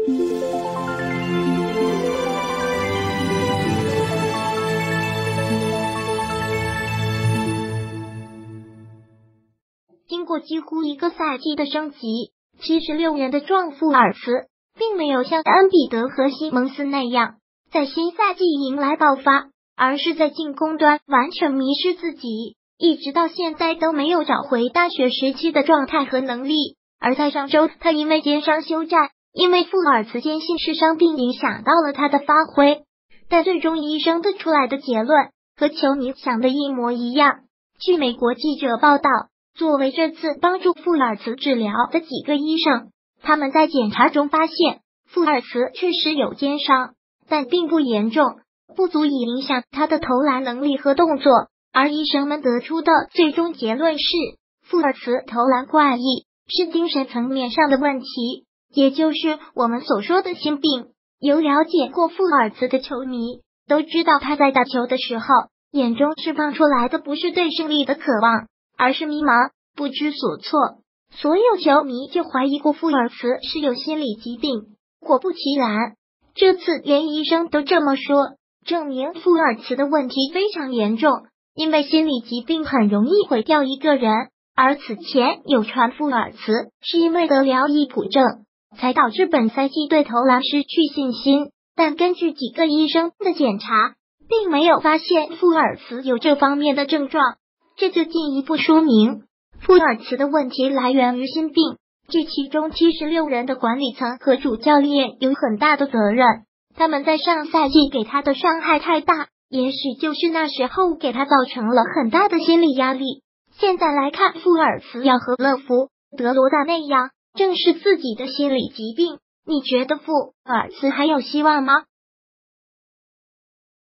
经过几乎一个赛季的升级，76人的壮富尔茨并没有像恩比德和西蒙斯那样在新赛季迎来爆发，而是在进攻端完全迷失自己，一直到现在都没有找回大学时期的状态和能力。而在上周，他因为肩伤休战，因为富尔茨坚信是伤病影响到了他的发挥，但最终医生得出来的结论和球迷想的一模一样。据美国记者报道，作为这次帮助富尔茨治疗的几个医生，他们在检查中发现富尔茨确实有肩伤，但并不严重，不足以影响他的投篮能力和动作。而医生们得出的最终结论是，富尔茨投篮怪异，是精神层面上的问题，也就是我们所说的心病。有了解过富尔茨的球迷都知道，他在打球的时候，眼中释放出来的不是对胜利的渴望，而是迷茫、不知所措。所有球迷就怀疑过富尔茨是有心理疾病，果不其然，这次连医生都这么说，证明富尔茨的问题非常严重。因为心理疾病很容易毁掉一个人，而此前有传富尔茨是因为得了易卜症，才导致本赛季对投篮失去信心。但根据几个医生的检查，并没有发现富尔茨有这方面的症状，这就进一步说明富尔茨的问题来源于心病。这其中76人的管理层和主教练有很大的责任，他们在上赛季给他的伤害太大，也许就是那时候给他造成了很大的心理压力。现在来看，富尔茨要和勒夫、德罗赞那样正视自己的心理疾病，你觉得富尔茨还有希望吗？